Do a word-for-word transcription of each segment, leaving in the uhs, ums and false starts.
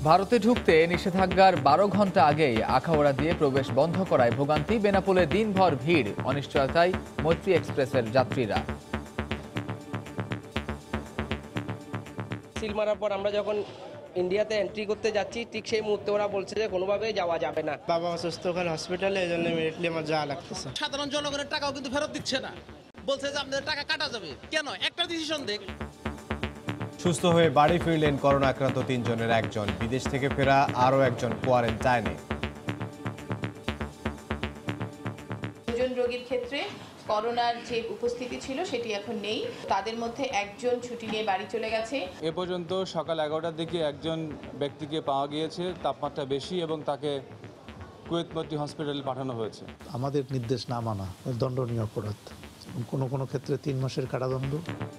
ভারতে ঢুকতে নিষেধাজ্ঞার বারো ঘন্টা আগেই আখাউড়া দিয়ে প্রবেশ বন্ধ করায় ভোগান্তি। বেনাপোলে দিনভর ভিড়, অনিশ্চয়তায় মৈত্রী এক্সপ্রেসের যাত্রীরা। সিল মারার পর আমরা যখন ইন্ডিয়াতে এন্ট্রি করতে যাচ্ছি, ঠিক সেই মুহূর্তে ওরা বলছে যে কোনোভাবেই যাওয়া যাবে না। বাবা অসুস্থ, ওখানে হসপিটালে, এই জন্য ইমিডিয়েটলি আমার যাওয়া লাগতেছে। সাধারণ জনগণের টাকাও কিন্তু ফেরত দিচ্ছে না, বলছে যে আপনাদের টাকা কাটা যাবে। কেন? একটা ডিসিশন দেখ। সুস্থ হয়ে বাড়ি ফিরলেন করোনা আক্রান্ত তিনজনের একজন, বিদেশ থেকে ফেরা আরও একজন কোয়ারেন্টাইনে। দুজন রোগীর ক্ষেত্রে করোনার যে উপস্থিতি ছিল সেটি এখন নেই, তাদের মধ্যে একজন ছুটি নিয়ে বাড়ি চলে গেছে। এ পর্যন্ত সকাল এগারোটার দিকে একজন ব্যক্তিকে পাওয়া গিয়েছে, তাপমাত্রা বেশি, এবং তাকে কুয়েত মৈত্রী হসপিটালে পাঠানো হয়েছে। আমাদের নির্দেশ না মানা দণ্ডনীয় অপরাধ, কোনো কোনো ক্ষেত্রে তিন মাসের কারাদণ্ড।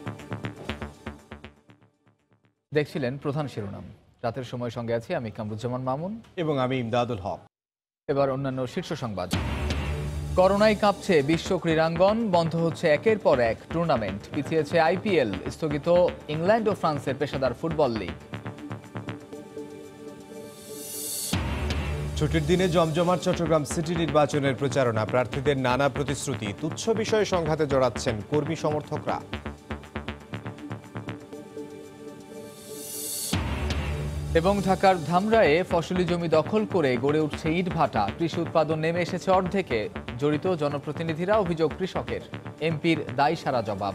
দেখছিলেন প্রধান শিরোনাম। রাতের সময় সঙ্গে আছি আমি কামরুজ্জামান মামুন এবং আমি ইমদাদুল হক। এবার অন্যান্য শীর্ষ সংবাদ। করোনায় কাঁপছে বিশ্ব ক্রীড়াঙ্গন, বন্ধ হচ্ছে একের পর এক টুর্নামেন্ট, পিছিয়েছে আইপিএল, স্থগিত ইংল্যান্ড ও ফ্রান্সের পেশাদার ফুটবল লিগ। ছুটির দিনে জমজমাট চট্টগ্রাম সিটি নির্বাচনের প্রচারণা, প্রার্থীদের নানা প্রতিশ্রুতি, তুচ্ছ বিষয়ে সংঘাতে জড়াচ্ছেন কর্মী সমর্থকরা। এবং ঢাকার ধামরায়ে ফসলি জমি দখল করে গড়ে উঠছে ইটভাটা, কৃষি উৎপাদন নেমে এসেছে অর্ধেকে, জড়িত জনপ্রতিনিধিরা, অভিযোগ কৃষকের, এমপির দায় সারা জবাব।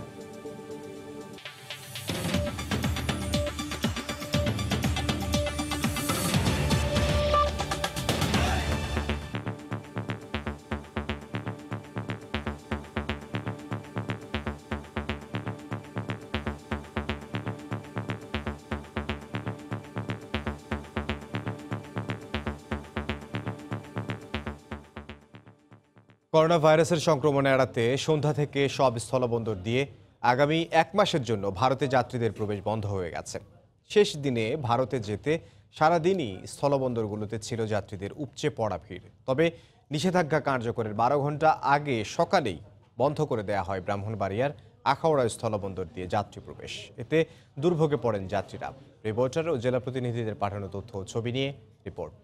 করোনা ভাইরাসের সংক্রমণ এড়াতে সন্ধ্যা থেকে সব স্থলবন্দর দিয়ে আগামী এক মাসের জন্য ভারতে যাত্রীদের প্রবেশ বন্ধ হয়ে গেছে। শেষ দিনে ভারতে যেতে সারাদিনই স্থলবন্দরগুলোতে ছিল যাত্রীদের উপচে পড়া ভিড়। তবে নিষেধাজ্ঞা কার্যকরের বারো ঘন্টা আগে সকালেই বন্ধ করে দেওয়া হয় ব্রাহ্মণবাড়িয়ার আখাউড়া স্থলবন্দর দিয়ে যাত্রী প্রবেশ। এতে দুর্ভোগে পড়েন যাত্রীরা। রিপোর্টার ও জেলা প্রতিনিধিদের পাঠানো তথ্য ও ছবি নিয়ে রিপোর্ট।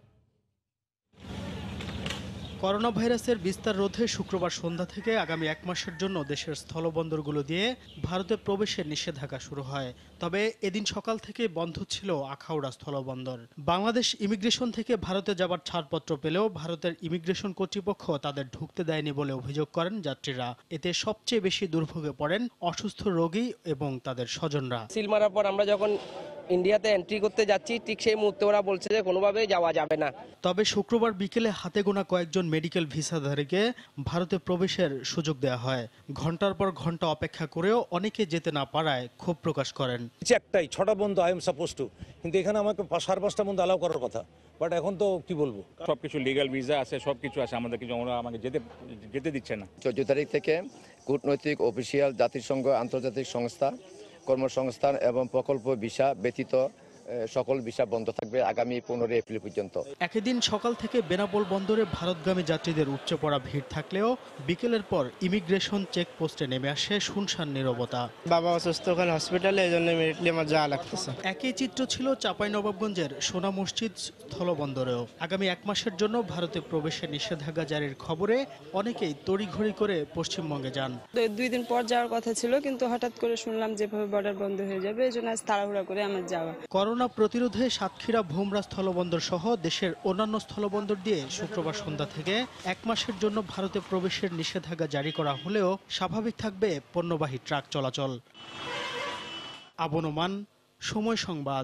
করোনা ভাইরাসের বিস্তার রোধে শুক্রবার সন্ধ্যা থেকে আগামী এক মাসের জন্য দেশের স্থলবন্দরগুলো দিয়ে ভারতে প্রবেশের নিষেধাজ্ঞা শুরু হয়। তবে এদিন সকাল থেকে বন্ধ ছিল আখাউড়া স্থলবন্দর। বাংলাদেশ ইমিগ্রেশন থেকে ভারতে যাবার ছাড়পত্র পেলেও ভারতের ইমিগ্রেশন কর্তৃপক্ষ তাদের ঢুকতে দেয়নি বলে অভিযোগ করেন যাত্রীরা। এতে সবচেয়ে বেশি দুর্ভোগে পড়েন অসুস্থ রোগী এবং তাদের স্বজনরা। সিল মারার পর আমরা যখন ইন্ডিয়াতে এন্ট্রি করতে যাচ্ছি, ঠিক সেই মুহূর্তে ওরা বলছে যে কোনোভাবেই যাওয়া যাবে না। তবে শুক্রবার বিকেলে হাতে গোনা কয়েকজন মেডিকেল ভিসাধারীকে ভারতে প্রবেশের সুযোগ দেওয়া হয়। ঘন্টার পর ঘন্টা অপেক্ষা করেও অনেকে যেতে না পারায় ক্ষোভ প্রকাশ করেন। একটাই ছটা বন্ধ, আই এম সাপোজ টু, কিন্তু এখানে আমাকে সাড়ে পাঁচটা বন্ধ অ্যালাউ করার কথা, বাট এখন তো কি বলবো, সবকিছু লিগ্যাল ভিসা আছে, সবকিছু আছে, আমাদের কিছু আমাকে যেতে যেতে দিচ্ছে না। চোদ্দ তারিখ থেকে কূটনৈতিক, অফিসিয়াল, জাতিসংঘ, আন্তর্জাতিক সংস্থা, কর্মসংস্থান এবং প্রকল্প ভিসা ব্যতীত সকল ভিসা বন্ধ থাকবে আগামী পনেরোই এপ্রিল পর্যন্ত। একই দিন সকাল থেকে বেনাপোল বন্দরে ভারতগামী যাত্রীদের উপচে পড়া ভিড় থাকলেও বিকেলের পর ইমিগ্রেশন চেকপোস্টে নেমে আসে শুনশান নীরবতা। বাবা অসুস্থ, ওখানে হসপিটালে, এই জন্য ইমিডিয়েটলি আমার যাওয়া লাগতেছে। একই চিত্র ছিল চাঁপাইনবাবগঞ্জের সোনা মসজিদ স্থলবন্দরেও। আগামী এক মাসের জন্য ভারতে প্রবেশের নিষেধাজ্ঞা জারির খবরে অনেকেই তড়িঘড়ি করে পশ্চিমবঙ্গে যান। দুই দিন পর যাওয়ার কথা ছিল, কিন্তু হঠাৎ করে শুনলাম যেভাবে বর্ডার বন্ধ হয়ে যাবে, এই জন্য আজ তাড়াহুড়া করে আমার যাওয়া। করোনা প্রতিরোধে সাতক্ষীরা, ভোমরা স্থলবন্দর সহ দেশের অন্যান্য স্থলবন্দর দিয়ে শুক্রবার সন্ধ্যা থেকে এক মাসের জন্য ভারতে প্রবেশের নিষেধাজ্ঞা জারি করা হলেও স্বাভাবিক থাকবে পণ্যবাহী ট্রাক চলাচল। আবনমান, সময় সংবাদ।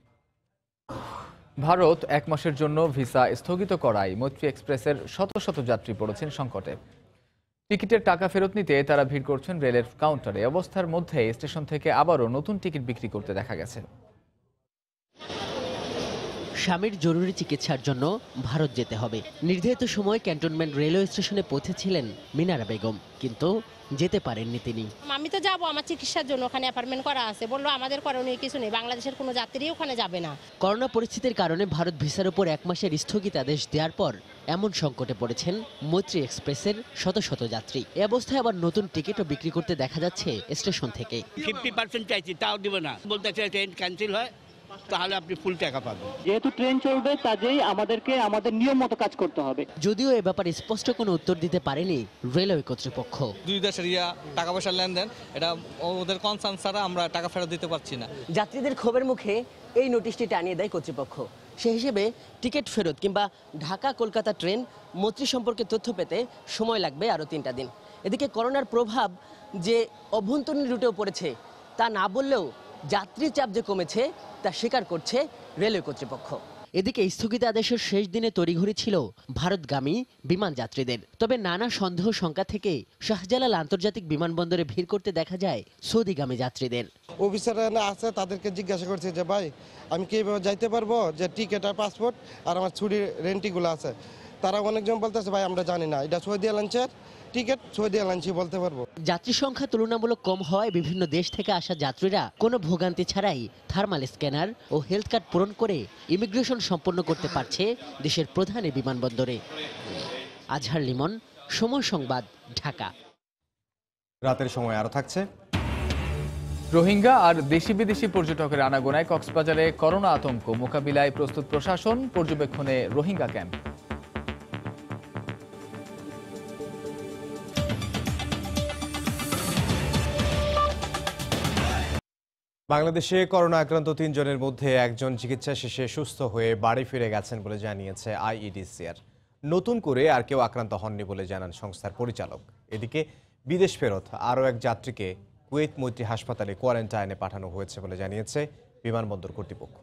ভারত এক মাসের জন্য ভিসা স্থগিত করায় মৈত্রী এক্সপ্রেসের শত শত যাত্রী পড়েছেন সংকটে। টিকিটের টাকা ফেরত নিতে তারা ভিড় করছেন রেলের কাউন্টারে। অবস্থার মধ্যে স্টেশন থেকে আবারও নতুন টিকিট বিক্রি করতে দেখা গেছে। স্বামীর জরুরি চিকিৎসার জন্য ভারত যেতে হবে। নির্ধারিত সময় ক্যান্টনমেন্ট রেলওয়ে স্টেশনে পৌঁছেছিলেন মিনারা বেগম, কিন্তু যেতে পারেননি তিনি। আমি তো যাবো আমার চিকিৎসার জন্য, ওখানে অ্যাপার্টমেন্ট করা আছে, বললো আমাদের করণীয় কিছু নেই, বাংলাদেশের কোনো যাত্রী ওখানে যাবে না। করোনা পরিস্থিতির কারণে ভারত ভিসার উপর এক মাসের স্থগিতাদেশ দেওয়ার পর এমন সংকটে পড়েছেন মৈত্রী এক্সপ্রেসের শত শত যাত্রী। এ অবস্থায় আবার নতুন টিকিটও বিক্রি করতে দেখা যাচ্ছে স্টেশন থেকে। ফিফটি পার্সেন্ট চাইছি, তাও দিব না, বলতেছে ট্রেন ক্যান্সেল হয়, তাহলে আপনি ফুল টাকা পাবেন। যেহেতু ট্রেন চলবে কাজেই আমাদেরকে আমাদের নিয়ম মতো কাজ করতে হবে। যদিও এ ব্যাপারে স্পষ্ট কোনো উত্তর দিতে পারেনি রেলওয়ে কর্তৃপক্ষ। দুই দেশের ইয়া টাকা পয়সার লেনদেন, এটা ওদের কনসার্ন ছাড়া আমরা টাকা ফেরত দিতে পারছি না। যাত্রীদের ক্ষোভের মুখে এই নোটিশটি টানিয়ে দেয় কর্তৃপক্ষ। সে হিসেবে টিকিট ফেরত কিংবা ঢাকা কলকাতা ট্রেন মৈত্রী সম্পর্কে তথ্য পেতে সময় লাগবে আরও তিনটা দিন। এদিকে করোনার প্রভাব যে অভ্যন্তরীণ রুটেও পড়েছে তা না বললেও যাত্রী চাপ যে কমেছে তা স্বীকার করছে রেলওয়ে কর্তৃপক্ষ। এদিকে স্থগিতাদেশের শেষ দিনে তড়িঘড়ি ছিল ভারতগামী বিমান যাত্রীদের। তবে নানা সন্দেহ শঙ্কা থেকে শাহজালাল আন্তর্জাতিক বিমানবন্দরে ভিড় করতে দেখা যায় সৌদিগামী যাত্রীদের। অফিসাররা আছে, তাদেরকে জিজ্ঞাসা করছে যে ভাই আমি কি এইভাবে যাইতে পারবো, যে টিকিট আর পাসপোর্ট আর আমার ছুটির রেন্টিগুলো আছে। তারা অনেকজন বলতেছে ভাই আমরা জানি না, এটা সৌদি এয়ারলাইন্সের টিকিট, সৌদি এয়ারলাইন্স বলতে পারবো। যাত্রী সংখ্যা তুলনামূলক কম হওয়ায় বিভিন্ন দেশ থেকে আসা যাত্রীরা কোনো ভোগান্তি ছাড়াই থার্মাল স্ক্যানার ও হেলথ কার্ড পূরণ করে ইমিগ্রেশন সম্পন্ন করতে পারছে দেশের প্রধান এই বিমানবন্দরে। আজহার লিমন, সময় সংবাদ, ঢাকা। রাতের সময় আরো থাকছে। রোহিঙ্গা আর দেশি বিদেশি পর্যটকের আনাগোনায় কক্সবাজারে করোনা আতঙ্ক মোকাবিলায় প্রস্তুত প্রশাসন, পর্যবেক্ষণে রোহিঙ্গা ক্যাম্প। বাংলাদেশে করোনা আক্রান্ত তিনজনের মধ্যে একজন চিকিৎসা শেষে সুস্থ হয়ে বাড়ি ফিরে গেছেন বলে জানিয়েছে আইইডিসিআর। নতুন করে আর কেউ আক্রান্ত হননি বলে জানান সংস্থার পরিচালক। এদিকে বিদেশ ফেরত আরও এক যাত্রীকে কুয়েত মৈত্রী হাসপাতালে কোয়ারেন্টাইনে পাঠানো হয়েছে বলে জানিয়েছে বিমানবন্দর কর্তৃপক্ষ।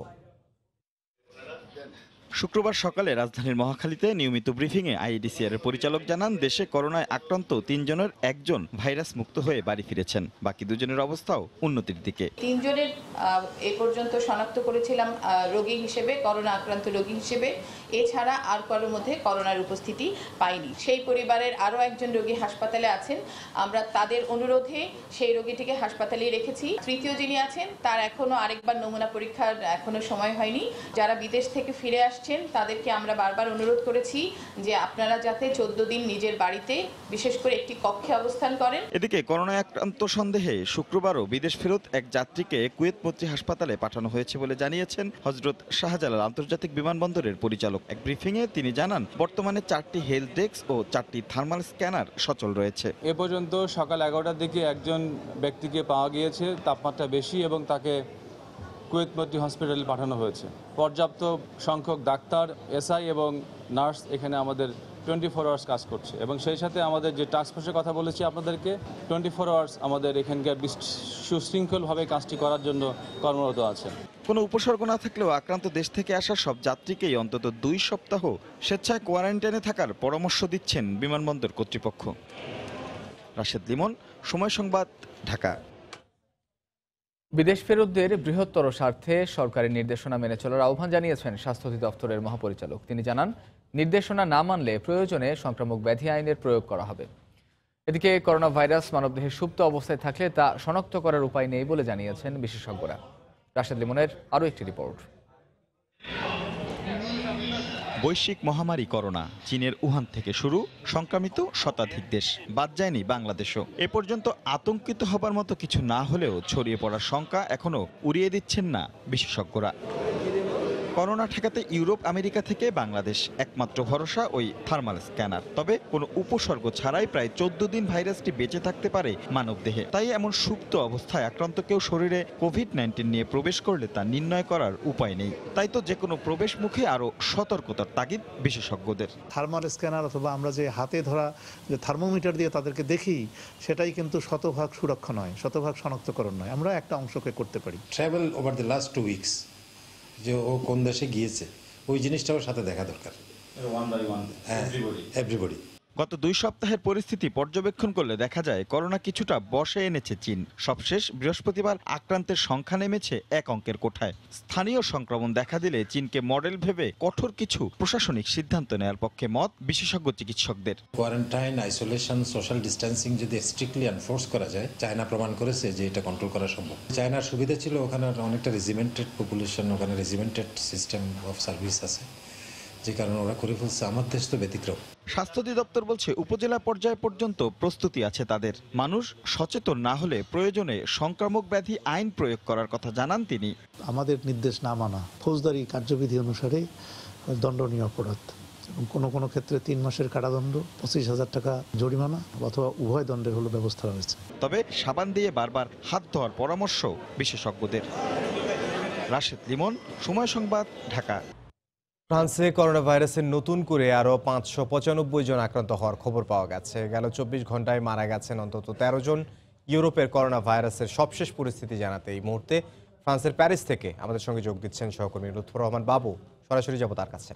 শুক্রবার সকালে রাজধানীর মহাখালীতে নিয়মিত ব্রিফিংয়ে আইইডিসিআর এর পরিচালক জানান, দেশে করোনায় আক্রান্ত তিনজনের একজন ভাইরাস মুক্ত হয়ে বাড়ি ফিরেছেন, বাকি দুজনের অবস্থাও উন্নতির দিকে। তিনজনের এ পর্যন্ত শনাক্ত করেছিলাম রোগী হিসেবে, করোনা আক্রান্ত রোগী হিসেবে। এছাড়া আর কারোর মধ্যে করোনার উপস্থিতি পাইনি। সেই পরিবারের আরও একজন রোগী হাসপাতালে আছেন, আমরা তাদের অনুরোধে সেই রোগীটিকে হাসপাতালে রেখেছি। তৃতীয় যিনি আছেন তার এখনো আরেকবার নমুনা পরীক্ষার এখনো সময় হয়নি। যারা বিদেশ থেকে ফিরে আসছেন তাদেরকে আমরা বারবার অনুরোধ করেছি যে আপনারা যাতে চোদ্দ দিন নিজের বাড়িতে বিশেষ করে একটি কক্ষে অবস্থান করেন। এদিকে করোনায় আক্রান্ত সন্দেহে শুক্রবারও বিদেশ ফেরত এক যাত্রীকে কুয়েত মৈত্রী হাসপাতালে পাঠানো হয়েছে বলে জানিয়েছেন হযরত শাহজালাল আন্তর্জাতিক বিমানবন্দরের পরিচালক। এক ব্রিফিংয়ে তিনি জানান, বর্তমানে চারটি হেলথ ডেস্ক ও চারটি থার্মাল স্ক্যানার সচল রয়েছে। এ পর্যন্ত সকাল এগারোটার দিকে একজন ব্যক্তিকে পাওয়া গিয়েছে, তাপমাত্রা বেশি, এবং তাকে কুয়েত মৈত্রী হসপিটালে পাঠানো হয়েছে। পর্যাপ্ত সংখ্যক ডাক্তার, এসআই এবং নার্স এখানে আমাদের টোয়েন্টি ফোর আওয়ার্স কাজ করছে, এবং সেই সাথে আমাদের যে টাস্ক ফোর্সের কথা বলেছি আপনাদেরকে, টোয়েন্টি ফোর আওয়ার্স আমাদের এখানকার সুশৃঙ্খলভাবে কাজটি করার জন্য কর্মরত আছে। কোনো উপসর্গ না থাকলেও আক্রান্ত দেশ থেকে আসা সব যাত্রীকেই অন্তত দুই সপ্তাহ স্বেচ্ছায় কোয়ারেন্টাইনে থাকার পরামর্শ দিচ্ছেন বিমানবন্দর কর্তৃপক্ষ। রাশেদ লিমন, সময় সংবাদ, ঢাকা। বিদেশ ফেরতদের বৃহত্তর স্বার্থে সরকারি নির্দেশনা মেনে চলার আহ্বান জানিয়েছেন স্বাস্থ্য অধিদপ্তরের মহাপরিচালক। তিনি জানান, নির্দেশনা না মানলে প্রয়োজনে সংক্রামক ব্যাধি আইনের প্রয়োগ করা হবে। এদিকে করোনা ভাইরাস মানবদেহে সুপ্ত অবস্থায় থাকলে তা শনাক্ত করার উপায় নেই বলে জানিয়েছেন বিশেষজ্ঞরা। রাশেদ লিমনের আরও একটি রিপোর্ট। বৈশ্বিক মহামারী করোনা চীনের উহান থেকে শুরু, সংক্রামিত শতাধিক দেশ, বাদ যায়নি বাংলাদেশও। এ পর্যন্ত আতঙ্কিত হবার মতো কিছু না হলেও ছড়িয়ে পড়ার শঙ্কা এখনো উড়িয়ে দিচ্ছেন না বিশেষজ্ঞরা। করোনা ঠেকাতে ইউরোপ আমেরিকা থেকে বাংলাদেশ একমাত্র ভরসা ওই থার্মাল স্ক্যানার। তবে কোনো উপসর্গ ছাড়াই প্রায় চোদ্দ দিন ভাইরাসটি বেঁচে থাকতে পারে মানবদেহে। তাই এমন সুপ্ত অবস্থায় আক্রান্ত কেউ শরীরে কোভিড নাইন্টিন নিয়ে প্রবেশ করলে তা নির্ণয় করার উপায় নেই। তাই তো যে কোনো প্রবেশ মুখে আরও সতর্কতার তাগিদ বিশেষজ্ঞদের। থার্মাল স্ক্যানার অথবা আমরা যে হাতে ধরা যে থার্মোমিটার দিয়ে তাদেরকে দেখি, সেটাই কিন্তু শতভাগ সুরক্ষা নয়, শতভাগ শনাক্তকরণ নয়। আমরা একটা অংশকে করতে পারি। Travel over the last two weeks, যে ও কোন দেশে গিয়েছে ওই জিনিসটাও সাথে দেখা দরকার। এভরিবডি। গত দুই সপ্তাহের পরিস্থিতি পর্যবেক্ষণ করলে দেখা যায় করোনা কিছুটা বশে এনেছে চীন। সবশেষ বৃহস্পতিবার আক্রান্তের সংখ্যা নেমেছে এক অঙ্কের কোঠায়। স্থানীয় সংক্রমণ দেখা দিলে চীনকে মডেল ভেবে কঠোর কিছু প্রশাসনিক সিদ্ধান্ত নেওয়ার পক্ষে মত বিশেষজ্ঞ চিকিৎসকদের। কোয়ারেন্টাইন, আইসোলেশন, সোশ্যাল ডিস্টেন্সিং যদি স্ট্রিক্টলি এনফোর্স করা যায়, চায়না প্রমাণ করেছে যে এটা কন্ট্রোল করা সম্ভব। চায়নার সুবিধা ছিল ওখানে অনেকটা রেজিমেন্টেড পপুলেশন, ওখানে রেজিমেন্টেড সিস্টেম অফ সার্ভিস আছে, যে কারণে ওরা করে ফেলছে। আমার দেশ তো ব্যতিক্রম। স্বাস্থ্য অধিদপ্তর বলছে উপজেলা পর্যায় পর্যন্ত প্রস্তুতি আছে তাদের। মানুষ সচেতন না হলে প্রয়োজনে সংক্রামক ব্যাধি আইন প্রয়োগ করার কথা জানান তিনি। আমাদের নির্দেশ না মানা ফৌজদারি কার্যবিধি অনুসারে দণ্ডনীয় অপরাধ এবং কোনো কোনো ক্ষেত্রে তিন মাসের কারাদণ্ড, পঁচিশ হাজার টাকা জরিমানা অথবা উভয় দণ্ডের হলো ব্যবস্থা রয়েছে। তবে সাবান দিয়ে বারবার হাত ধোয়ার পরামর্শ বিশেষজ্ঞদের। রাশেদ লিমন, সময় সংবাদ, ঢাকা। ফ্রান্সে করোনা ভাইরাসের নতুন করে আরও পাঁচশো পঁচানব্বই জন আক্রান্ত হওয়ার খবর পাওয়া গেছে। গেল চব্বিশ ঘন্টায় মারা গেছেন অন্তত তেরো জন। ইউরোপের করোনা ভাইরাসের সবশেষ পরিস্থিতি জানাতে এই মুহূর্তে ফ্রান্সের প্যারিস থেকে আমাদের সঙ্গে যোগ দিচ্ছেন সহকর্মী লুৎফর রহমান বাবু। সরাসরি যাব তার কাছে।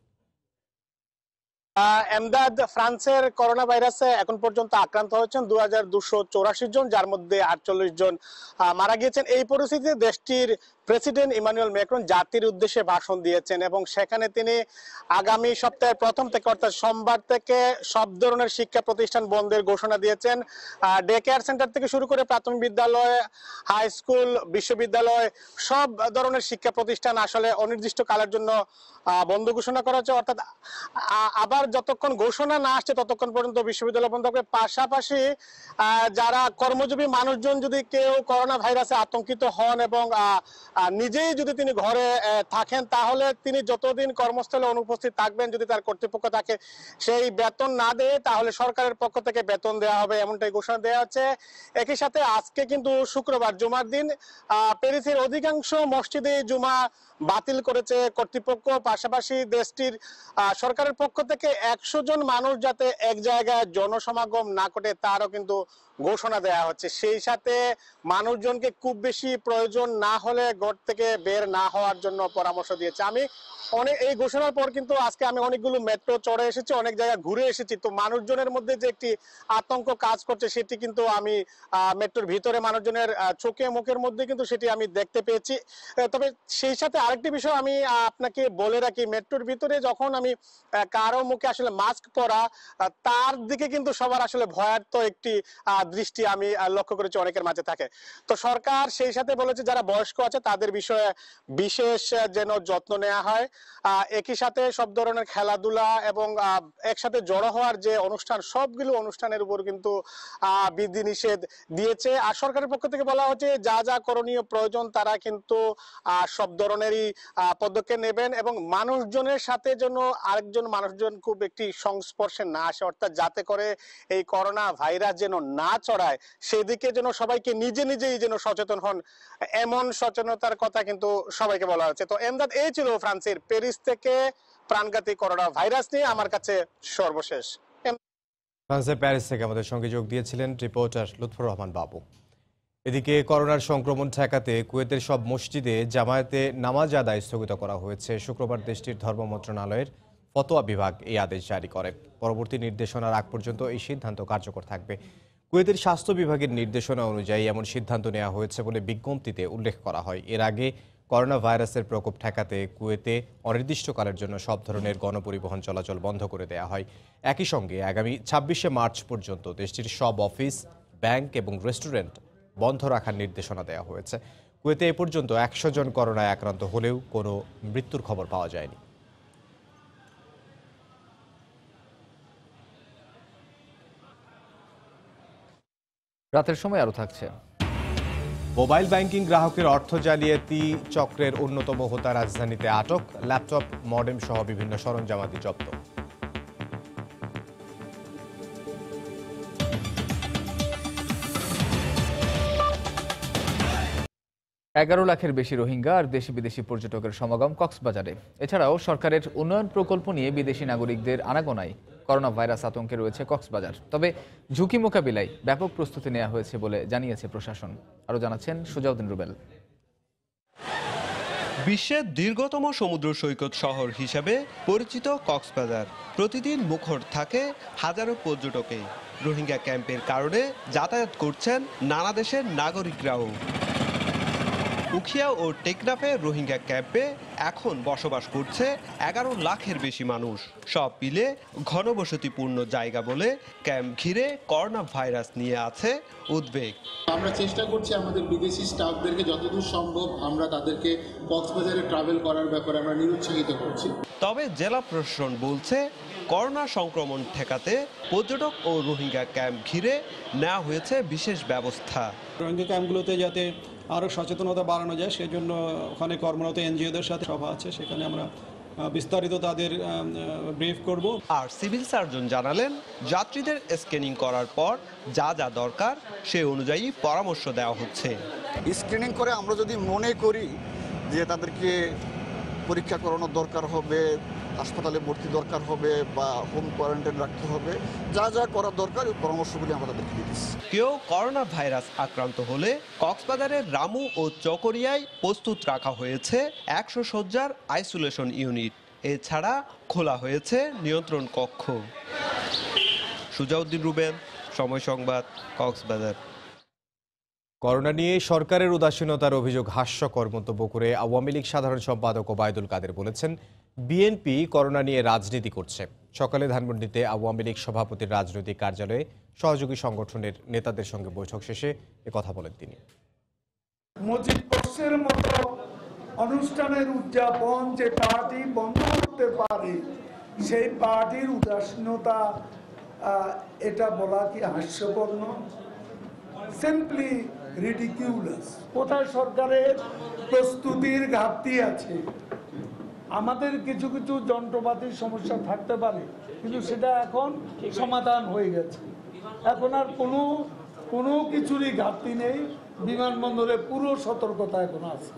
এমদাদ, ফ্রান্সের করোনা ভাইরাসে এখন পর্যন্ত আক্রান্ত হয়েছেন দু হাজার দুশো চৌরাশি জন, যার মধ্যে আটচল্লিশ জন মারা গিয়েছেন। এই পরিস্থিতিতে দেশটির প্রেসিডেন্ট ইমানুয়েল ম্যাক্রন জাতির উদ্দেশ্যে ভাষণ দিয়েছেন এবং সেখানে তিনি আগামী সপ্তাহের প্রথম থেকে অর্থাৎ সোমবার থেকে সব ধরনের শিক্ষা প্রতিষ্ঠান বন্ধের ঘোষণা দিয়েছেন। ডে কেয়ার সেন্টার থেকে শুরু করে প্রাথমিক বিদ্যালয়, হাই স্কুল, বিশ্ববিদ্যালয় সব ধরনের শিক্ষা প্রতিষ্ঠান আসলে অনির্দিষ্টকালের জন্য বন্ধ ঘোষণা করা হচ্ছে। অর্থাৎ আবার যতক্ষণ ঘোষণা না আসছে ততক্ষণ পর্যন্ত বিশ্ববিদ্যালয় বন্ধ হবে। পাশাপাশি যারা কর্মজীবী মানুষজন যদি কেউ করোনা ভাইরাসে আতঙ্কিত হন এবং নিজেই যদি তিনি ঘরে থাকেন তাহলে তিনি যতদিন কর্মস্থলে অনুপস্থিত থাকবেন, যদি তার কর্তৃপক্ষ তাকে সেই বেতন না দেয় তাহলে সরকারের পক্ষ থেকে বেতন দেওয়া হবে, এমনটাই ঘোষণা দেওয়া হচ্ছে। একই সাথে আজকে কিন্তু শুক্রবার জুমার দিন প্যারিসের অধিকাংশ মসজিদে জুমা বাতিল করেছে কর্তৃপক্ষ। পাশাপাশি দেশটির সরকারের পক্ষ থেকে একশো জন মানুষ যাতে এক জায়গায় জনসমাগম না ঘটে তারও কিন্তু ঘোষণা দেওয়া হচ্ছে। সেই সাথে মানুষজনকে খুব বেশি প্রয়োজন না হলে ঘর থেকে বের না হওয়ার জন্য পরামর্শ দিয়েছে। আমি অনেক এই ঘোষণার পর কিন্তু আজকে আমি অনেকগুলো মেট্রো চড়ে এসেছি, অনেক জায়গায় ঘুরে এসেছি। তো মানুষজনের মধ্যে যে একটি আতঙ্ক কাজ করছে সেটি কিন্তু আমি মেট্রোর ভিতরে মানুষজনের চোখে মুখের মধ্যে কিন্তু সেটি আমি দেখতে পেয়েছি। তবে সেই সাথে আরেকটি বিষয় আমি আপনাকে বলে রাখি, মেট্রোর ভিতরে যখন আমি কারো মুখে আসলে মাস্ক পরা তার দিকে কিন্তু সবার আসলে ভয়ার্থ একটি দৃষ্টি আমি লক্ষ্য করেছি অনেকের মাঝে থাকে। তো সরকার সেই সাথে বলেছে যারা বয়স্ক আছে তাদের বিষয়ে বিশেষ যেন যত্ন নেওয়া হয়। একই সাথে সব ধরনের খেলাধুলা এবং একসাথে জড়ো হওয়ার যে অনুষ্ঠান সবগুলো অনুষ্ঠানের উপর কিন্তু বিধিনিষেধ দিয়েছে। আর সরকারের পক্ষ থেকে বলা হচ্ছে যা যা করণীয় প্রয়োজন তারা কিন্তু সব ধরনেরই পদক্ষেপ নেবেন এবং মানুষজনের সাথে যেন আরেকজন মানুষজন খুব একটি সংস্পর্শে না আসে, অর্থাৎ যাতে করে এই করোনা ভাইরাস যেন না ছড়ায় সেদিকে যেন সবাইকে নিজে নিজেই যেন সচেতন হন, এমন সচেতনতার কথা কিন্তু সবাইকে বলা হচ্ছে। তো এমদাদ, এই ছিল ফ্রান্সের প্যারিস থেকে প্রাণঘাতী করোনা ভাইরাস নিয়ে আমার কাছে সর্বশেষ। ফ্রান্সের প্যারিস থেকে আমাদের সঙ্গে যোগ দিয়েছিলেন রিপোর্টার লুৎফর রহমান বাবু। এদিকে করোনার সংক্রমণ ঠেকাতে কুয়েতের সব মসজিদে জামায়াতে নামাজ আদায় স্থগিত করা হয়েছে। শুক্রবার দেশটির ধর্ম মন্ত্রণালয়ের ফতোয়া বিভাগ এই আদেশ জারি করে। পরবর্তী নির্দেশনার আগ পর্যন্ত এই সিদ্ধান্ত কার্যকর থাকবে। কুয়েতের স্বাস্থ্য বিভাগের নির্দেশনা অনুযায়ী এমন সিদ্ধান্ত নেওয়া হয়েছে বলে বিজ্ঞপ্তিতে উল্লেখ করা হয়। এর আগে করোনা ভাইরাসের প্রকোপ ঠেকাতে কুয়েতে অনির্দিষ্টকালের জন্য সব ধরনের গণপরিবহন চলাচল বন্ধ করে দেওয়া হয়। একই সঙ্গে আগামী ছাব্বিশে মার্চ পর্যন্ত দেশটির সব অফিস, ব্যাংক এবং রেস্টুরেন্ট বন্ধ রাখার নির্দেশনা দেওয়া হয়েছে। কুয়েতে এ পর্যন্ত একশো জন করোনায় আক্রান্ত হলেও কোনো মৃত্যুর খবর পাওয়া যায়নি। রাতের সময় আরো থাকছে। মোবাইল ব্যাংকিং গ্রাহকের অর্থ জালিয়াতি চক্রের অন্যতম হোতা রাজধানীতে আটক, ল্যাপটপ, মডেম সহ বিভিন্ন সরঞ্জামাদি জব্দ। এগারো লাখের বেশি রোহিঙ্গা আর দেশি বিদেশি পর্যটকের সমাগম কক্সবাজারে। এছাড়াও সরকারের উন্নয়ন প্রকল্প নিয়ে বিদেশি নাগরিকদের আনাগোনায় করোনা ভাইরাস আতঙ্কে রয়েছে কক্সবাজার। তবে ঝুঁকি মোকাবিলায় ব্যাপক প্রস্তুতি নেওয়া হয়েছে বলে জানিয়েছে প্রশাসন। আরও জানাচ্ছেন সুজাউদ্দিন রুবেল। বিশ্বের দীর্ঘতম সমুদ্র সৈকত শহর হিসেবে পরিচিত কক্সবাজার প্রতিদিন মুখর থাকে হাজারো পর্যটকে। রোহিঙ্গা ক্যাম্পের কারণে যাতায়াত করছেন নানা দেশের নাগরিকরাও। উখিয়া ও টেকনাফে রোহিঙ্গা ক্যাম্পে এখন বসবাস করছে এগারো লাখের বেশি মানুষ। সব মিলে ঘনবসতিপূর্ণ জায়গা বলে ক্যাম্প ঘিরে করোনা ভাইরাস নিয়ে আছে উদ্বেগ। আমরা চেষ্টা করছি আমাদের বিদেশি স্টাফদেরকে যতদূর সম্ভব আমরা তাদেরকে কক্সবাজারে ট্রাভেল করার ব্যাপারে আমরা নিরুৎসাহিত করছি। তবে জেলা প্রশাসন বলছে করোনা সংক্রমণ ঠেকাতে পর্যটক ও রোহিঙ্গা ক্যাম্প ঘিরে নেওয়া হয়েছে বিশেষ ব্যবস্থা। রোহিঙ্গা ক্যাম্পগুলোতে যাতে আরও সচেতনতা বাড়ানো যায় সেজন্য ওখানে কর্মরত এনজিওদের সাথে সভা আছে, সেখানে আমরা বিস্তারিত তাদের ব্রিফ করব। আর সিভিল সার্জন জানালেন যাত্রীদের স্ক্যানিং করার পর যা যা দরকার সে অনুযায়ী পরামর্শ দেওয়া হচ্ছে। স্ক্রিনিং করে আমরা যদি মনে করি যে তাদেরকে পরীক্ষা করানোর দরকার হবে, হাসপাতালে ভর্তি দরকার হবে বা হোম কোয়ারেন্টাইন রাখতে হবে, যা যা করার দরকার ওই পরামর্শগুলি আমরা তাদেরকে দিচ্ছি। কেউ করোনা ভাইরাস আক্রান্ত হলে কক্সবাজারের রামু ও চকরিয়ায় প্রস্তুত রাখা হয়েছে একশো শয্যার আইসোলেশন ইউনিট। এছাড়া খোলা হয়েছে নিয়ন্ত্রণ কক্ষ। সুজাউদ্দিন রুবেন, সময় সংবাদ, কক্সবাজার। করোনা নিয়ে সরকারের উদাসীনতার অভিযোগ হাস্যকর মন্তব্য করে আওয়ামী লীগ সাধারণ সম্পাদক ওবায়দুল কাদের বলেছেন, বিএনপি করোনা নিয়ে রাজনীতি করছে। সকালে ধানমন্ডিতে আওয়ামী লীগ সভাপতির রাজনৈতিক কার্যালয়ে সহযোগী সংগঠনের নেতাদের সঙ্গে বৈঠক শেষে একথা বলেন তিনি। মুজিব বর্ষের মতো অনুষ্ঠানের উদযাপন যে পার্টি বন্ধ করতে পারে, সেই পার্টির উদাসীনতা এটা বলা কি হাস্যকর নয়? Simply ridiculous. কোথায় সরকারের প্রস্তুতির ঘাটতি আছে? আমাদের কিছু কিছু যন্ত্রপাতির সমস্যা থাকতে পারে, কিন্তু সেটা এখন সমাধান হয়ে গেছে। এখন আর কোনো কোনো কিছুরই ঘাটতি নেই। বিমানবন্দরে পুরো সতর্কতা এখন আছে।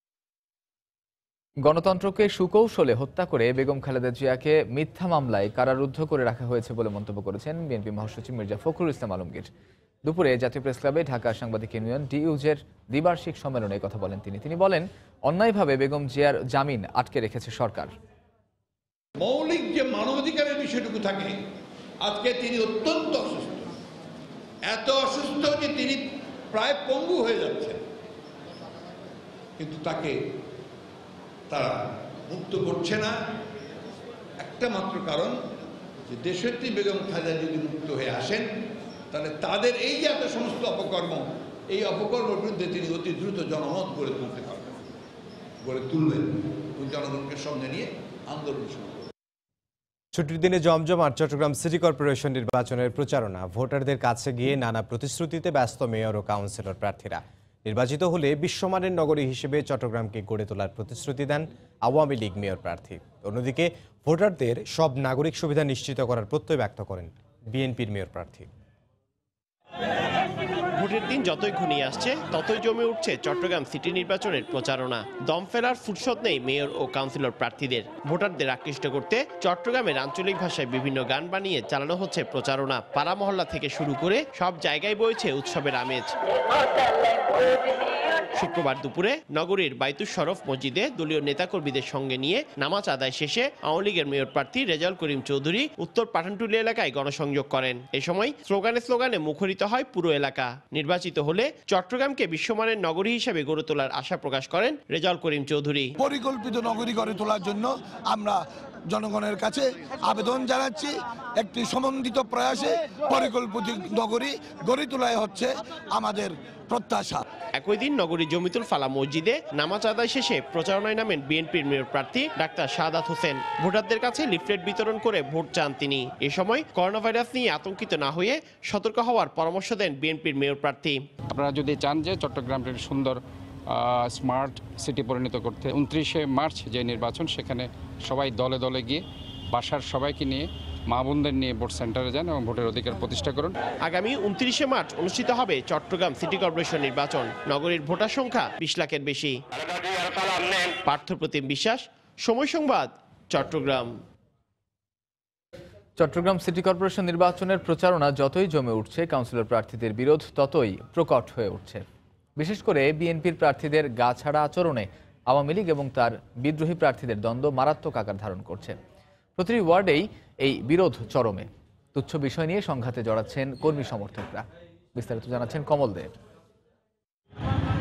গণতন্ত্রকে সুকৌশলে হত্যা করে বেগম খালেদা জিয়াকে মিথ্যা মামলায় কারারুদ্ধ করে রাখা হয়েছে বলে মন্তব্য করেছেন বিএনপি মহাসচিব মির্জা ফখরুল ইসলাম আলমগীর। দুপুরে জাতীয় প্রেস ক্লাবে ঢাকা সাংবাদিক ইউনিয়ন ডিইউজের দ্বিবার্ষিক সম্মেলনে কথা বলেন তিনি। তিনি বলেন, অন্যায়ভাবে বেগম জিয়ার জামিন আটকে রেখেছে সরকার। মৌলিক যে মানবাধিকারের বিষয়টুকু থাকে, আজকে তিনি অত্যন্ত অসুস্থ, এত অসুস্থ যে তিনি প্রায় পঙ্গু হয়ে যাচ্ছেন, কিন্তু তাকে তারা মুক্ত করছে না। একটা মাত্র কারণ, যে দেশনেত্রী বেগম খালেদা যদি মুক্ত হয়ে আসেন, তাহলে তাদের এই যে এত সমস্ত অপকর্ম, এই অপকর্মের বিরুদ্ধে তিনি অতি দ্রুত জনমত গড়ে তুলতে পারবেন, গড়ে তুলবেন এবং জনগণকে সঙ্গে নিয়ে আন্দোলন শুরু করবেন। ছুটির দিনে জমজমাট চট্টগ্রাম সিটি কর্পোরেশন নির্বাচনের প্রচারণা। ভোটারদের কাছে গিয়ে নানা প্রতিশ্রুতিতে ব্যস্ত মেয়র ও কাউন্সিলর প্রার্থীরা। নির্বাচিত হলে বিশ্বমানের নগরী হিসেবে চট্টগ্রামকে গড়ে তোলার প্রতিশ্রুতি দেন আওয়ামী লীগ মেয়র প্রার্থী। অন্যদিকে ভোটারদের সব নাগরিক সুবিধা নিশ্চিত করার প্রত্যয় ব্যক্ত করেন বিএনপির মেয়র প্রার্থী। ভোটের দিন যতই ঘনিয়ে আসছে ততই জমে উঠছে চট্টগ্রাম সিটি নির্বাচনের প্রচারণা। দম ফেলার ফুরসত নেই মেয়র ও কাউন্সিলর প্রার্থীদের। ভোটারদের আকৃষ্ট করতে চট্টগ্রামের আঞ্চলিক ভাষায় বিভিন্ন গান বানিয়ে চালানো হচ্ছে প্রচারণা। পাড়া মহল্লা থেকে শুরু করে সব জায়গায় বইছে উৎসবের আমেজ। শুক্রবার দুপুরে নগরীর বাইতুস শরফ মসজিদে দলীয় নেতাকর্মীদের সঙ্গে নিয়ে নামাজ আদায় শেষে আওয়ামী লীগের মেয়র প্রার্থী রেজাউল করিম চৌধুরী উত্তর পাঠানটুলি এলাকায় গণসংযোগ করেন। এ সময় স্লোগানে স্লোগানে মুখরিত হয় পুরো এলাকা। নির্বাচিত হলে চট্টগ্রামকে বিশ্বমানের নগরী হিসেবে গড়ে তোলার আশা প্রকাশ করেন রেজাউল করিম চৌধুরী। পরিকল্পিত নগরী গড়ে তোলার জন্য আমরা জনগণের কাছে আবেদন জানাচ্ছি, একটি সমন্বিত প্রয়াসে পরিকল্পিত নগরী গড়ে তোলাই হচ্ছে আমাদের প্রত্যাশা। একই দিন নগরীর জমিতুল ফালা মসজিদে নামাজ আদায় শেষে প্রচারণায় নামেন বিএনপির মেয়র প্রার্থী ডাক্তার শাহাদাত হোসেন। ভোটারদের কাছে লিফলেট বিতরণ করে ভোট চান তিনি। এ সময় করোনা ভাইরাস নিয়ে আতঙ্কিত না হয়ে সতর্ক হওয়ার পরামর্শ দেন বিএনপির মেয়র প্রার্থী। আপনারা যদি চান যে চট্টগ্রামকে সুন্দর স্মার্ট সিটি পরিণত করতে, উনত্রিশে মার্চ যে নির্বাচন, সেখানে সবাই দলে দলে গিয়ে বাসার সবাইকে নিয়ে মা বোনদের নিয়ে ভোট সেন্টারে যান এবং ভোটের অধিকার প্রতিষ্ঠা করুন। আগামী উনত্রিশে মার্চ অনুষ্ঠিত হবে চট্টগ্রাম সিটি কর্পোরেশন নির্বাচন। নগরীর ভোটার সংখ্যা বিশ লাখের বেশি। পার্থপ্রতিম বিশ্বাস, সময় সংবাদ, চট্টগ্রাম। চট্টগ্রাম সিটি কর্পোরেশন নির্বাচনের প্রচারণা যতই জমে উঠছে, কাউন্সিলর প্রার্থীদের বিরোধ ততই প্রকট হয়ে উঠছে। বিশেষ করে বিএনপির প্রার্থীদের গা ছাড়া আচরণে আওয়ামী লীগ এবং তার বিদ্রোহী প্রার্থীদের দ্বন্দ্ব মারাত্মক আকার ধারণ করছে। প্রতিটি ওয়ার্ডেই এই বিরোধ চরমে। তুচ্ছ বিষয় নিয়ে সংঘাতে জড়াচ্ছেন কর্মী সমর্থকরা। বিস্তারিত জানাচ্ছেন কমল দেব।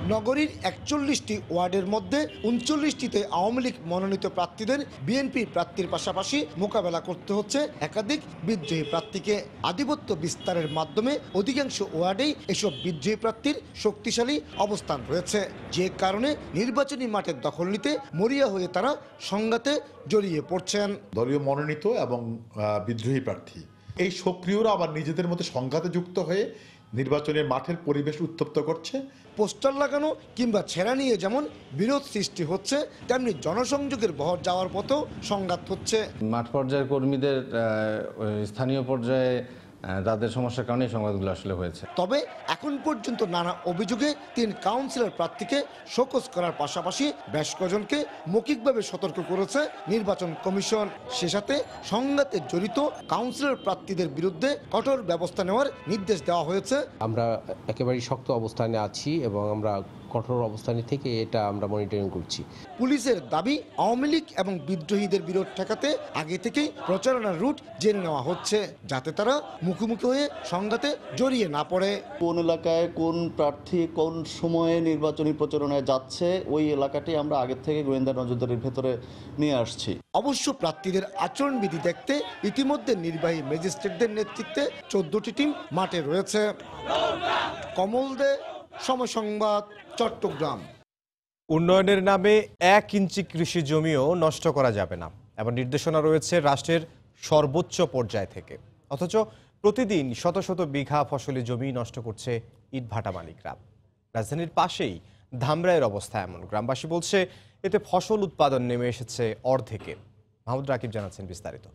নগরীর একচল্লিশটি ওয়ার্ডের মধ্যে উনচল্লিশটিতে আওয়ামী লীগ মনোনীত প্রার্থীদের বিএনপি প্রার্থীর পাশাপাশি মোকাবেলা করতে হচ্ছে একাধিক বিদ্রোহী প্রার্থীকে। আধিপত্য বিস্তারের মাধ্যমে অধিকাংশ ওয়ার্ডেই এসব বিদ্রোহী প্রার্থীর শক্তিশালী অবস্থান রয়েছে, যে কারণে নির্বাচনী মাঠের দখল নিতে মরিয়া হয়ে তারা সংঘাতে জড়িয়ে পড়ছেন। দলীয় মনোনীত এবং বিদ্রোহী প্রার্থী এই সক্রিয়রা আবার নিজেদের মধ্যে সংঘাতে যুক্ত হয়ে নির্বাচনের মাঠের পরিবেশ উত্তপ্ত করছে। পোস্টার লাগানো কিংবা ছেঁড়া নিয়ে যেমন বিরোধ সৃষ্টি হচ্ছে, তেমনি জনসংযোগের বহর যাওয়ার পথেও সংঘাত হচ্ছে। মাঠ পর্যায়ের কর্মীদের স্থানীয় পর্যায়ে তাদের সমস্যার কারণে সংবাদগুলো আসলে হয়েছে। তবে এখন পর্যন্ত নানা অভিযোগে তিন কাউন্সিলর প্রার্থীকে শোকজ করার পাশাপাশি বেশ কজনকে মৌখিকভাবে সতর্ক করেছে নির্বাচন কমিশন। সে সাথে সংঘাতে জড়িত কাউন্সিলর প্রার্থীদের বিরুদ্ধে কঠোর ব্যবস্থা নেওয়ার নির্দেশ দেওয়া হয়েছে। আমরা একেবারেই শক্ত অবস্থানে আছি এবং আমরা কঠোর অবস্থানে থেকে এটা আমরা মনিটরিং করছি। পুলিশের দাবি, আওয়ামী লীগ এবং বিদ্রোহীদের বিরোধ ঠেকাতে আগে থেকেই প্রচারণার রুট জেনে নেওয়া হচ্ছে, যাতে তারা মুখোমুখি হয়ে সংঘাতে জড়িয়ে না পড়ে। কোন এলাকায় কোন প্রার্থী কোন সময়ে নির্বাচনী প্রচারণায় যাচ্ছে ওই এলাকাটি আমরা আগের থেকে গোয়েন্দা নজরদারির ভেতরে নিয়ে আসছি। অবশ্য প্রার্থীদের আচরণবিধি দেখতে ইতিমধ্যে নির্বাহী ম্যাজিস্ট্রেটদের নেতৃত্বে চোদ্দটি টিম মাঠে রয়েছে। কমল দে, সময় সংবাদ, চট্টগ্রাম। উন্নয়নের নামে এক ইঞ্চি কৃষি জমিও নষ্ট করা যাবে না, এমন নির্দেশনা রয়েছে রাষ্ট্রের সর্বোচ্চ পর্যায় থেকে। অথচ প্রতিদিন শত শত বিঘা ফসলি জমি নষ্ট করছে ইটভাটা মালিকরা। রাজধানীর পাশেই ধামরাইয়ের অবস্থা এমন। গ্রামবাসী বলছে এতে ফসল উৎপাদন নেমে এসেছে অর্ধেকে। মাহমুদ রাকিব জানাচ্ছেন বিস্তারিত।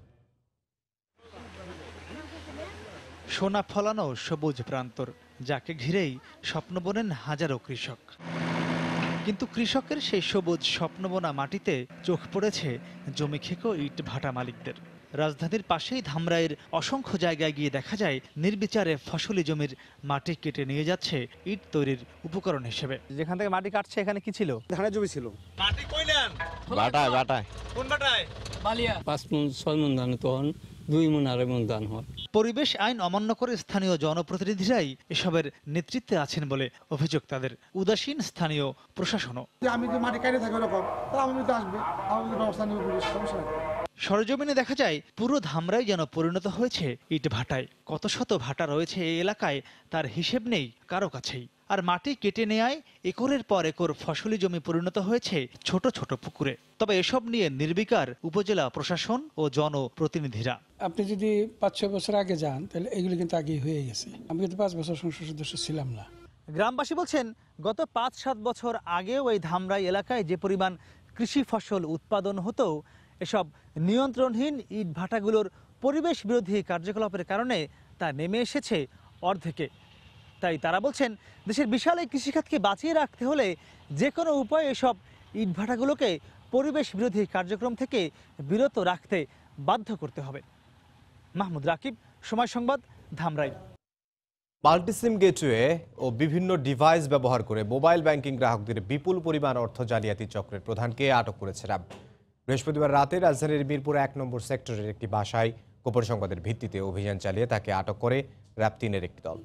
সোনা ফলানো সবুজ প্রান্তর, যাকে ঘিরেই স্বপ্ন বোনেন হাজারো কৃষক। কিন্তু কৃষকের সেই সবুজ স্বপ্নবোনা মাটিতে চোখ পড়েছে জমি খেকো ইট ভাটা মালিকদের। রাজধানীর পাশেই ধামরাইয়ের অসংখ্য জায়গায় গিয়ে দেখা যায় নির্বিচারে ফসলি জমির মাটি কেটে নিয়ে যাচ্ছে ইট তৈরির উপকরণ হিসেবে। যেখান থেকে মাটি কাটছে এখানে কি ছিল? ধানের জমি ছিল। মাটি কই নেন? বাটায় বাটায়। কোন বাটায়? বালিয়া। পাঁচ মণ ছয় মণ ধান তখন দুই মণ আড়াই মণ ধান হয়। পরিবেশ আইন অমান্য করে স্থানীয় জনপ্রতিনিধিরাই এসবের নেতৃত্বে আছেন বলে অভিযোগ তাদের। উদাসীন স্থানীয় প্রশাসনও। আমি তো মাটি কাটে থাকি ওরকম, আমি তো আসবে, আমি ব্যবস্থা নেব, সমস্যা নেই। সরজমিনে দেখা যায় পুরো ধামরাই যেন পরিণত হয়েছে ইট ভাটায়। কত শত ভাটা রয়েছে এই এলাকায় তার হিসেব নেই কারো কাছেই। আর মাটি কেটে নেয়ায় একরের পর একর ফসলি জমি পরিণত হয়েছে ছোট ছোট পুকুরে। তবে এসব নিয়ে নির্বিকার উপজেলা প্রশাসন ও জনপ্রতিনিধিরা। আপনি যদি পাঁচ ছয় বছর আগে যান তাহলে এগুলো কিন্তু আগে হয়ে গেছে। আমি কিন্তু পাঁচ বছর সংসদ সদস্য ছিলাম না। গ্রামবাসী বলছেন গত পাঁচ সাত বছর আগেও এই ধামরাই এলাকায় যে পরিমাণ কৃষি ফসল উৎপাদন হতো, এসব নিয়ন্ত্রণহীন ইট ভাটাগুলোর পরিবেশ বিরোধী কার্যকলাপের কারণে তা নেমে এসেছে অর্ধেকে। তাই তারা বলছেন দেশের বিশাল এই কৃষিখাতকে বাঁচিয়ে রাখতে হলে যে কোনো উপায়ে এসব ইট ভাটাগুলোকে পরিবেশ বিরোধী কার্যক্রম থেকে বিরত রাখতে বাধ্য করতে হবে। মাহমুদ রাকিব, সময় সংবাদ, ধামরাই। মাল্টিসিম গেটওয়ে ও বিভিন্ন ডিভাইস ব্যবহার করে মোবাইল ব্যাংকিং গ্রাহকদের বিপুল পরিমাণ অর্থ জালিয়াতি চক্রের প্রধানকে আটক করেছে র্যাব। বৃহস্পতিবার রাতে রাজধানীর মিরপুর এক নম্বর সেক্টরের একটি বাসায় গোপন সংবাদের ভিত্তিতে অভিযান চালিয়ে তাকে আটক করে র্যাব তিনের একটি দল।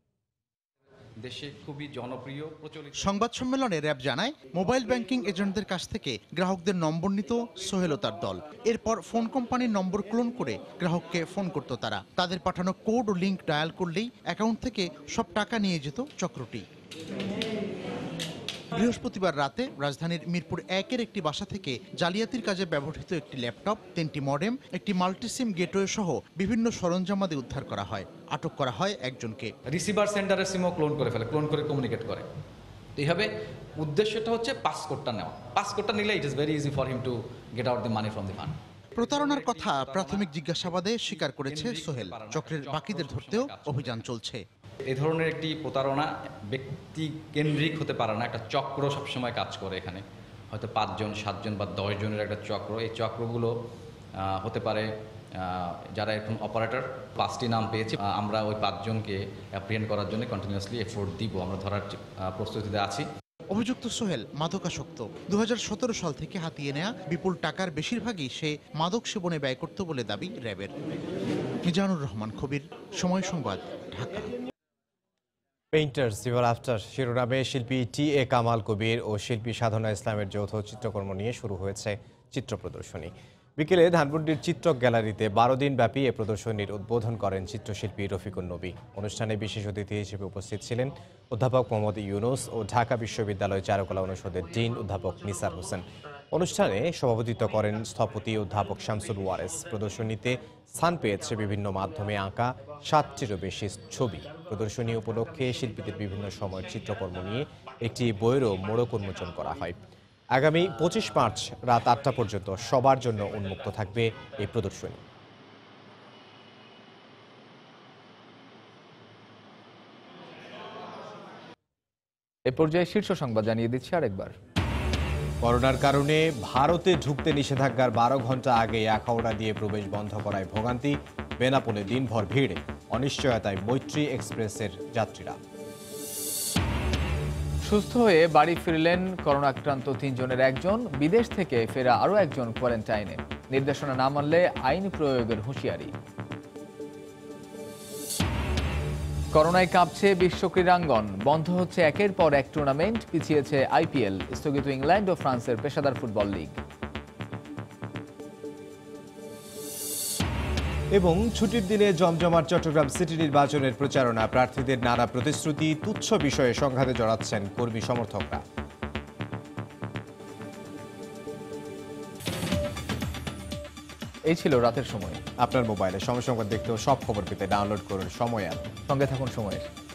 দেশে খুবই জনপ্রিয় প্রচলিত সংবাদ সম্মেলনে র্যাব জানায় মোবাইল ব্যাংকিং এজেন্টদের কাছ থেকে গ্রাহকদের নম্বর নিত সোহেল ও তার দল। এরপর ফোন কোম্পানির নম্বর ক্লোন করে গ্রাহককে ফোন করত তারা। তাদের পাঠানো কোড ও লিঙ্ক ডায়াল করলেই অ্যাকাউন্ট থেকে সব টাকা নিয়ে যেত চক্রটি। বৃহস্পতিবার রাতে রাজধানীর মিরপুর একের একটি বাসা থেকে জালিয়াতির কাজে ব্যবহৃত একটি ল্যাপটপ, তিনটি মডেম, একটি মাল্টিসিম গেটওয়ে সহ বিভিন্ন সরঞ্জামাদি উদ্ধার করা হয়। আটক করা হয় একজনকে। রিসিভার সেন্টারের সিমও ক্লোন করে ফেলে, ক্লোন করে কমিউনিকেট করে। এইভাবে উদ্দেশ্যটা হচ্ছে পাসকোডটা নেওয়া। পাসকোডটা নিলে it is very easy for him to get out the money from the fund. প্রতারণার কথা প্রাথমিক জিজ্ঞাসাবাদে স্বীকার করেছে সোহেল। চক্রের বাকিদের ধরতেও অভিযান চলছে। এই ধরনের একটি প্রতারণা ব্যক্তি কেন্দ্রিক হতে পারে না, একটা চক্র সবসময় কাজ করে। এখানে হয়তো পাঁচজন সাতজন বা দশ জনের একটা চক্র। এই চক্রগুলো হতে পারে যারা এখন অপারেটর। পাঁচটি নাম পেয়েছি, আমরা ওই পাঁচজনকে অ্যাপ্রিহেন্ড করার জন্য কন্টিনিউয়াসলি এফোর্ট দিব, আমরা ধরার প্রস্তুতিতে আছি। অভিযুক্ত সোহেল মাদকাসক্ত। দু হাজার সতেরো সাল থেকে হাতিয়ে নেয়া বিপুল টাকার বেশিরভাগই সে মাদক সেবনে ব্যয় করত বলে দাবি র্যাবের। মিজানুর রহমান, খবির, সময় সংবাদ, ঢাকা। পেইন্টার্স ইভার আফটার শিরোনামে শিল্পী টি এ কামাল কবির ও শিল্পী সাধনা ইসলামের যৌথ চিত্রকর্ম নিয়ে শুরু হয়েছে চিত্র প্রদর্শনী। বিকেলে ধানমন্ডির চিত্রক গ্যালারিতে বারো দিন ব্যাপী এ প্রদর্শনীর উদ্বোধন করেন চিত্রশিল্পী রফিকুন নবী। অনুষ্ঠানে বিশেষ অতিথি হিসেবে উপস্থিত ছিলেন অধ্যাপক মোহাম্মদ ইউনুস ও ঢাকা বিশ্ববিদ্যালয় চারুকলা অনুষদের ডিন অধ্যাপক নিসার হোসেন। অনুষ্ঠানে সভাপতিত্ব করেন স্থপতি অধ্যাপক শামসুল ওয়ারেস। প্রদর্শনীতে স্থান পেয়েছে বিভিন্ন মাধ্যমে আঁকা সাতটিরও বেশি ছবি। প্রদর্শনী উপলক্ষে শিল্পীদের বিভিন্ন সময়ের চিত্রকর্ম নিয়ে একটি বইয়েরও মোড়ক উন্মোচন করা হয়। আগামী পঁচিশ মার্চ রাত আটটা পর্যন্ত সবার জন্য উন্মুক্ত থাকবে এই প্রদর্শনী। এ পর্যায়ে শীর্ষ সংবাদ জানিয়ে দিচ্ছি আরেকবার। করোনার কারণে ভারতে ঢুকতে নিষেধাজ্ঞার বারো ঘন্টা আগে আখাউড়া দিয়ে প্রবেশ বন্ধ করায় ভোগান্তি। বেনাপোলে দিনভর ভিড়, অনিশ্চয়তায় মৈত্রী এক্সপ্রেসের যাত্রীরা। সুস্থ হয়ে বাড়ি ফিরলেন করোনা আক্রান্ত তিনজনের একজন, বিদেশ থেকে ফেরা আরও একজন কোয়ারেন্টাইনে। নির্দেশনা না মানলে আইন প্রয়োগের হুঁশিয়ারি। করোনায় কাঁপছে বিশ্ব ক্রীড়াঙ্গন, বন্ধ হচ্ছে একের পর এক টুর্নামেন্ট, পিছিয়েছে আইপিএল, স্থগিত ইংল্যান্ড ও ফ্রান্সের পেশাদার ফুটবল লিগ। এবং ছুটির দিনে জমজমাট চট্টগ্রাম সিটি নির্বাচনের প্রচারণা, প্রার্থীদের নানা প্রতিশ্রুতি, তুচ্ছ বিষয়ে সংঘাতে জড়াচ্ছেন কর্মী সমর্থকরা। এই ছিল রাতের সময়। আপনার মোবাইলে সময় সংবাদ দেখতেও সব খবর পেতে ডাউনলোড করুন সময় অ্যাপ। সঙ্গে থাকুন সময়ের।